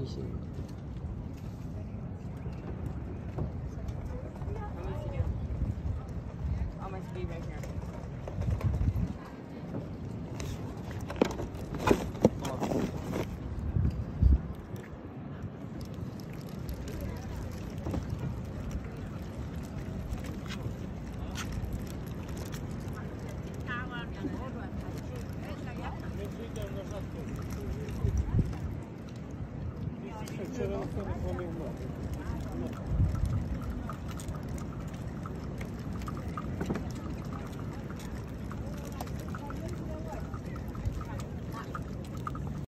fishing. Let me see you. On my speed right here.